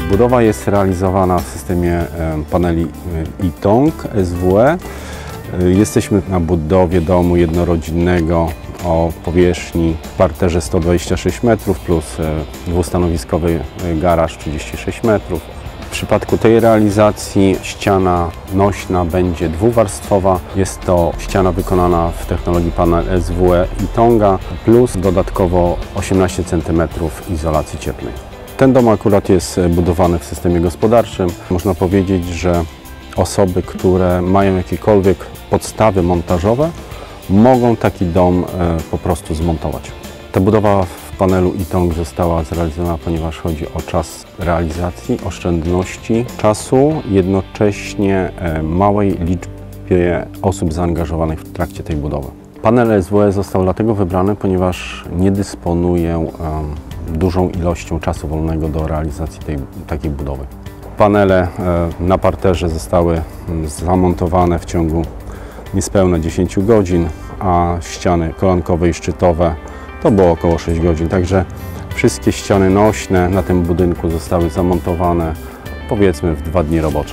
Budowa jest realizowana w systemie paneli Ytong SWE. Jesteśmy na budowie domu jednorodzinnego o powierzchni w parterze 126 metrów plus dwustanowiskowy garaż 36 metrów. W przypadku tej realizacji ściana nośna będzie dwuwarstwowa. Jest to ściana wykonana w technologii panel SWE Ytonga plus dodatkowo 18 cm izolacji cieplnej. Ten dom akurat jest budowany w systemie gospodarczym. Można powiedzieć, że osoby, które mają jakiekolwiek podstawy montażowe, mogą taki dom po prostu zmontować. Ta budowa w panelu Ytong została zrealizowana, ponieważ chodzi o czas realizacji, oszczędności czasu, jednocześnie małej liczbie osób zaangażowanych w trakcie tej budowy. Panel SWE został dlatego wybrany, ponieważ nie dysponuje dużą ilością czasu wolnego do realizacji takiej budowy. Panele na parterze zostały zamontowane w ciągu niespełna 10 godzin, a ściany kolankowe i szczytowe to było około 6 godzin. Także wszystkie ściany nośne na tym budynku zostały zamontowane powiedzmy w 2 dni robocze.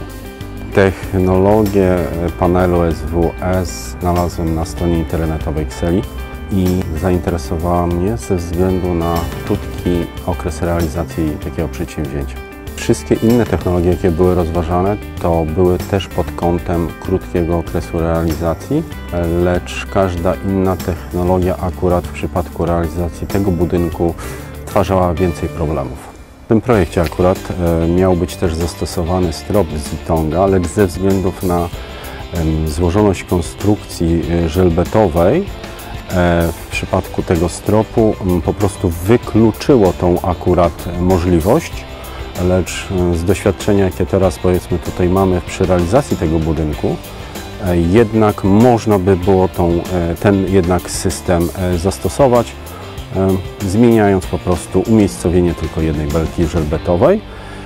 Technologię panelu SWE znalazłem na stronie internetowej Xeli i zainteresowała mnie ze względu na krótki okres realizacji takiego przedsięwzięcia. Wszystkie inne technologie, jakie były rozważane, to były też pod kątem krótkiego okresu realizacji, lecz każda inna technologia akurat w przypadku realizacji tego budynku stwarzała więcej problemów. W tym projekcie akurat miał być też zastosowany strop z Ytonga, lecz ze względów na złożoność konstrukcji żelbetowej w przypadku tego stropu po prostu wykluczyło tą akurat możliwość. Lecz z doświadczenia, jakie teraz powiedzmy tutaj mamy przy realizacji tego budynku, jednak można by było ten jednak system zastosować, zmieniając po prostu umiejscowienie tylko jednej belki żelbetowej.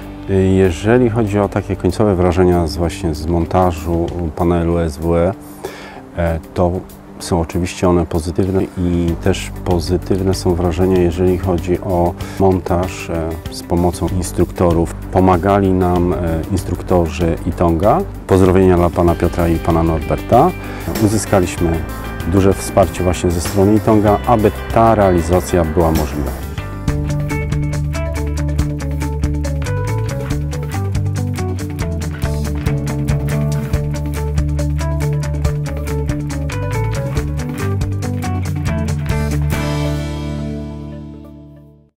Jeżeli chodzi o takie końcowe wrażenia właśnie z montażu panelu SWE, to są oczywiście one pozytywne i też pozytywne są wrażenia, jeżeli chodzi o montaż z pomocą instruktorów. Pomagali nam instruktorzy Ytonga. Pozdrowienia dla pana Piotra i pana Norberta. Uzyskaliśmy duże wsparcie właśnie ze strony Ytonga, aby ta realizacja była możliwa.